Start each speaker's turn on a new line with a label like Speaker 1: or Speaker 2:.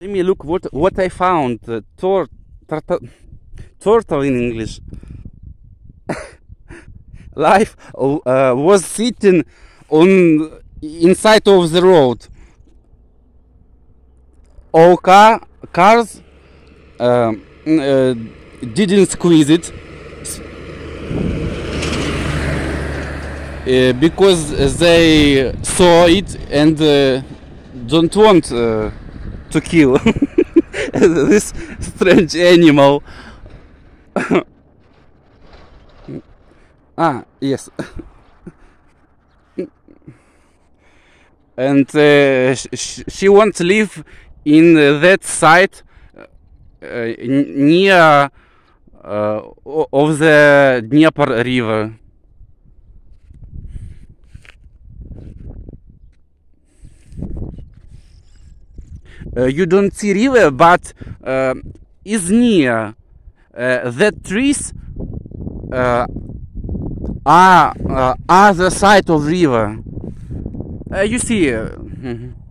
Speaker 1: Let me look what I found. Turtle in English. Life was sitting on inside of the road. All cars didn't squeeze it because they saw it and don't want to kill this strange animal. Yes. And she won't live in that side near of the Dnieper river. You don't see river, but is near. That trees are other side of river. You see.